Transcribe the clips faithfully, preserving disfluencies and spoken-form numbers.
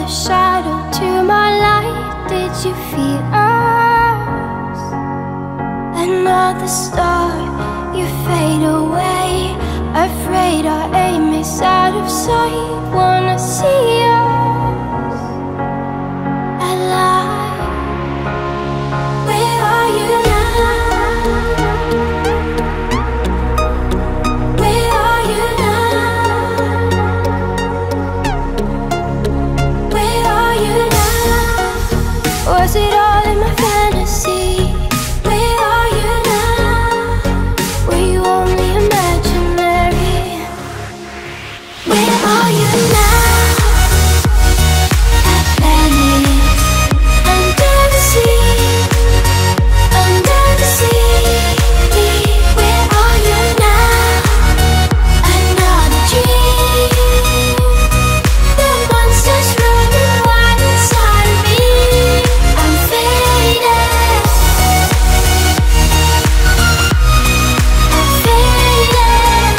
shadow to my light. Did you feel us? Another star, you fade away. Afraid our aim is out of sight. Wanna see us alive. Where are you now? Where are you now? Where are you now? Was it all in my fantasy? Where are you now? Were you only imaginary? Where are you now? Atlantis, under the sea, under the sea. Where are you now? Another dream. The monsters running wild inside of me. I'm faded. I'm faded.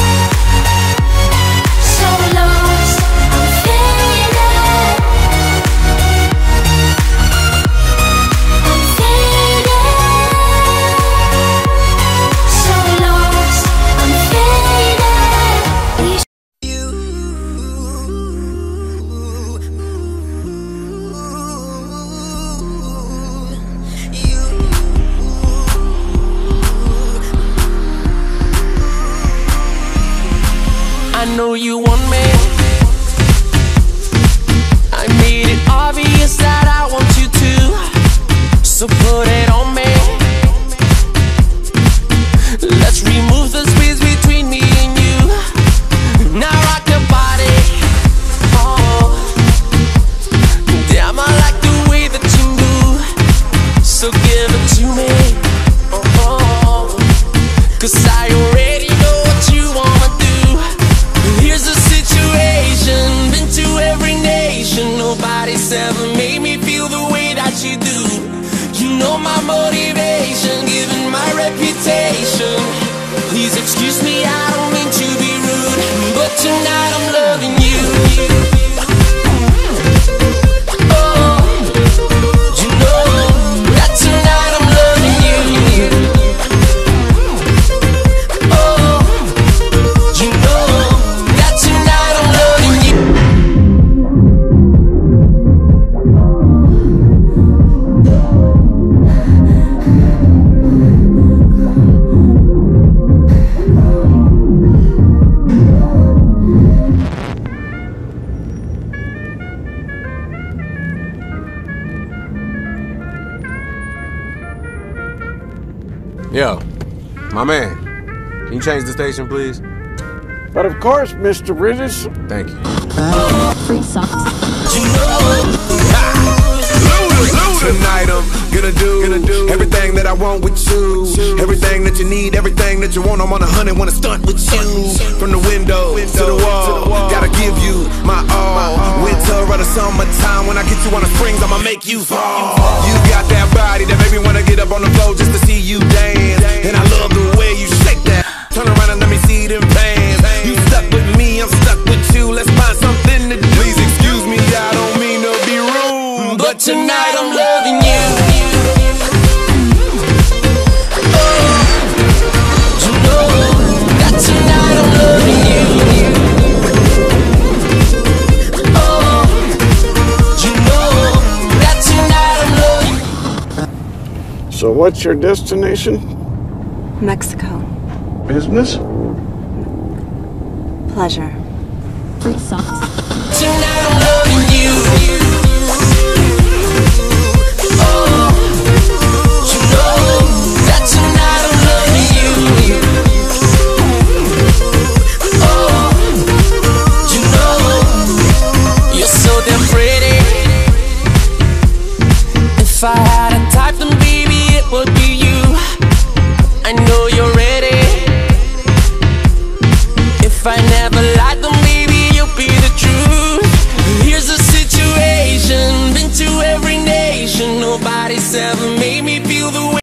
So lost. I'm faded. I'm faded. So lost. I'm faded. You I know you want me. I made it obvious that I want you to, so put it on me. Let's remove the space between me and you. Now rock your body. Oh, damn, I like the way that you move, so give it to me. Oh, cause I already know what you wanna do. Here's the situation, been to every nation. Nobody's ever made me feel the way that you do. You know my motivation, given my reputation. Please excuse me, I don't mean to be rude, but tonight I'm loving you. Oh, you know that tonight I'm loving you. Oh, you know that tonight I'm loving you. Yo, my man, can you change the station, please? But of course, Mister British. Thank you. Free socks. Tonight I'm gonna do, gonna do everything that I want with you. Everything that you need, everything that you want. I'm on a hundred, wanna stunt with you. From the window to the wall, gotta give you my all. Winter or the summertime, when I get you on the springs, I'ma make you fall. You got that body that make me wanna get up on the floor just to see you dance. And I love the way you shake that. Turn around and let me see them pants. You stuck with me, I'm stuck with you. Let's find something to do. Please excuse me, I don't mean to be rude, but tonight I'm loving you. Oh, you know that tonight I'm loving you. Oh, you know that tonight I'm loving you. So what's your destination? Mexico. Business? Pleasure. Free socks. Tonight I'm loving you.